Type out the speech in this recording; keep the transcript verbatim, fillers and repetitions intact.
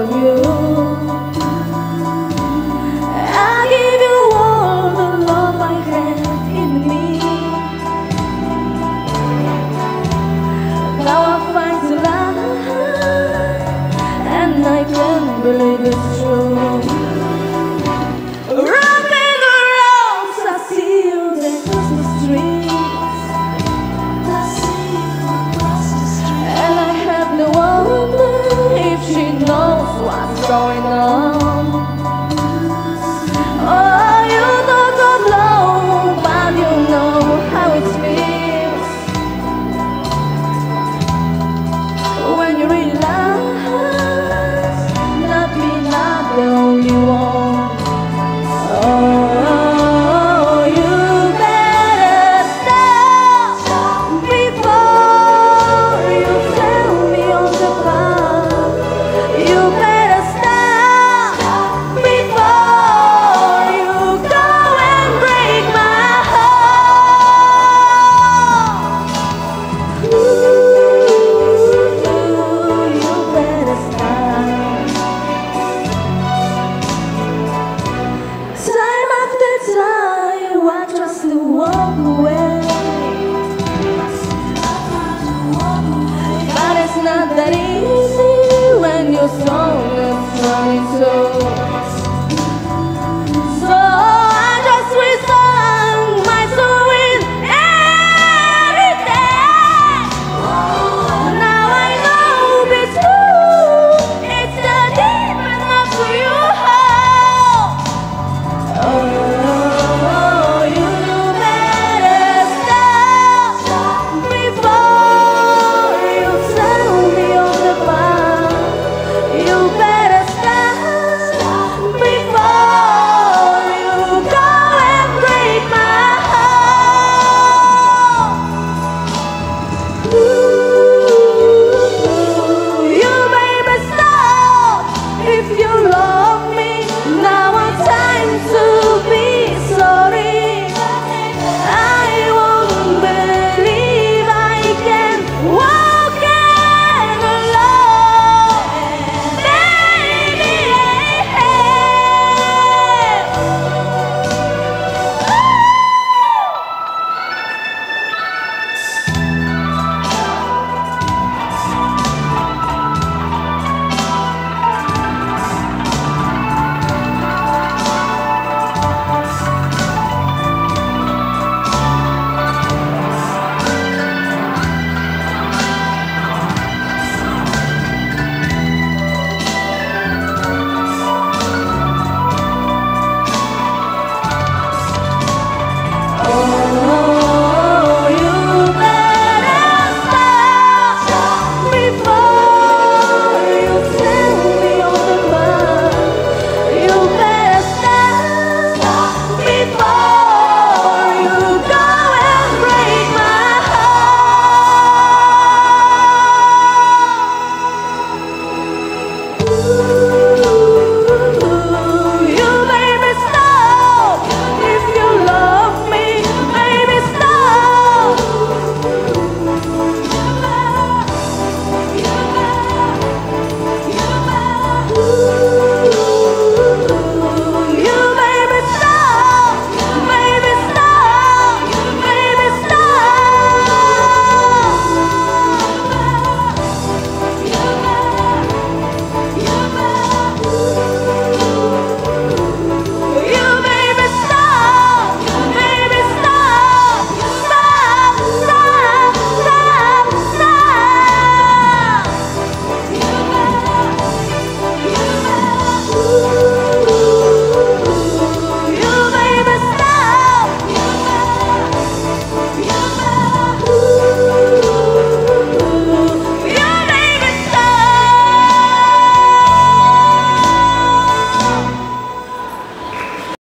you. I give you all the love I have in me. Now I find the light, and I can't believe it's true. Running around, I see you across the street, and I have no wonder if she knows what's going on. Oh, you don't know, but you know how it feels when you realize not me, not the only one. Oh, you better stop before you tell me on the path. You better stop before you go and break my heart. Ooh, you better stop. Time after time, I just to walk away, but it's not that easy when your soul is trying to. So I just resign my soul with everything. Now I know it's true, it's not deep enough for you. Oh, you better stop before you tell me on the path. You better stop before you go and break my heart. Ooh, you baby stop if you love.